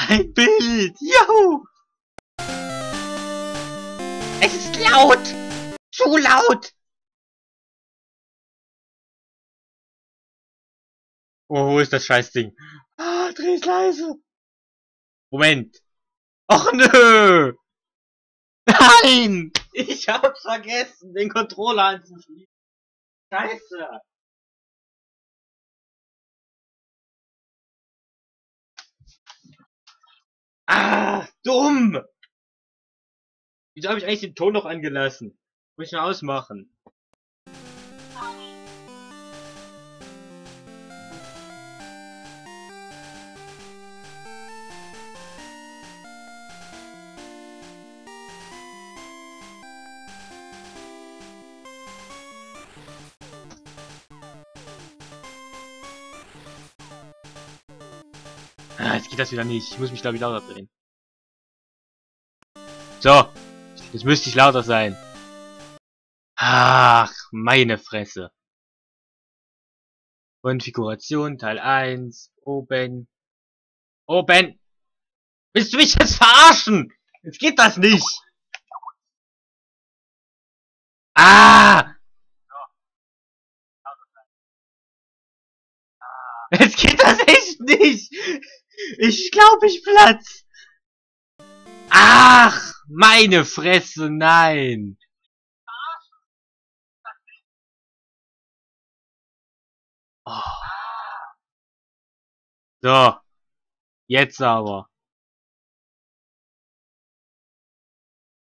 Ein Bild! Juhu! Es ist laut! Zu laut! Oh, wo ist das Scheißding? Ah, dreh's leise! Moment! Och nö! Nein! Ich hab's vergessen, den Controller anzuschließen. Scheiße! Ah, dumm! Wieso habe ich eigentlich den Ton noch angelassen? Muss ich mal ausmachen. Ah, jetzt geht das wieder nicht. Ich muss mich, glaube ich, lauter drehen. So. Jetzt müsste ich lauter sein. Ach, meine Fresse. Konfiguration, Teil 1. Oben. Oben. Willst du mich jetzt verarschen? Jetzt geht das nicht. Ah! Jetzt geht das echt nicht. Ich glaube, ich platz. Ach, meine Fresse, nein. Oh. So, jetzt aber.